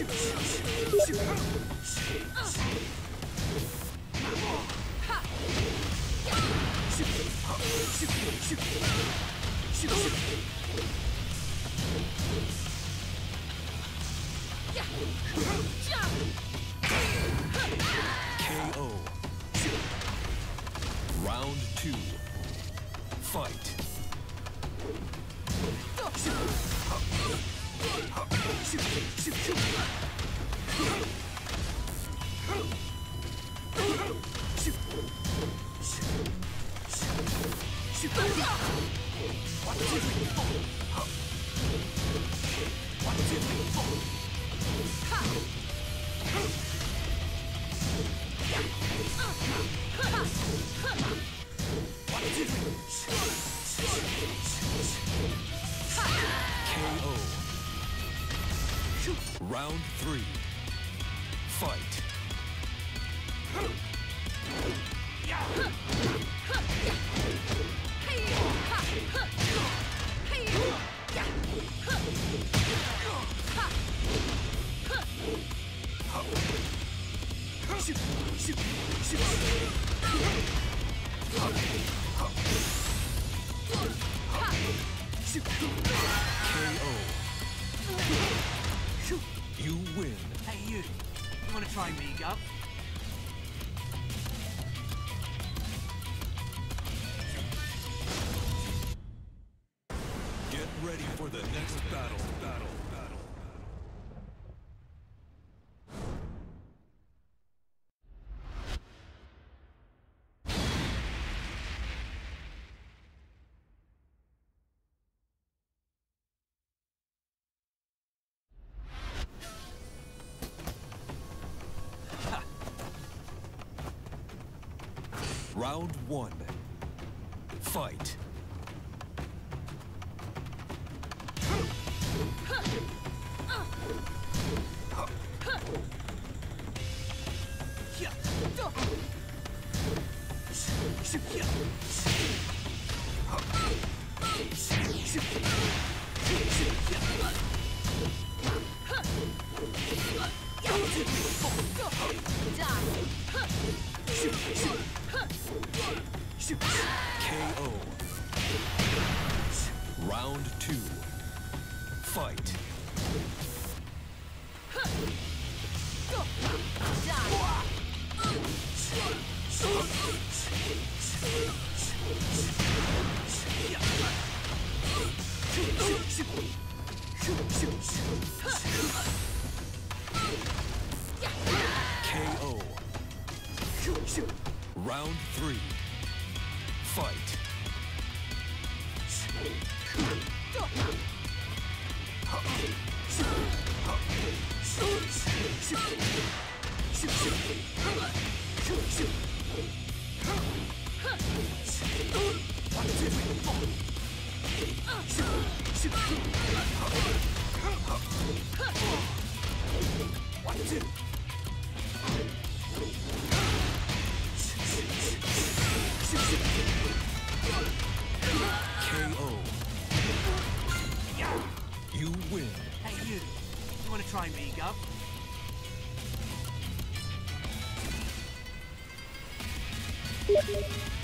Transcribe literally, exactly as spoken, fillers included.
K O. Round two. Fight. K O. Round three. Fight. K O. You win. Hey you, you wanna try me, Gov? Get ready for the next battle. Battle. Battle. Round one. Fight. K O. Round two. Fight. K O. Round three. Fight. K O. You win. Hey you, you wanna try me, Gov? You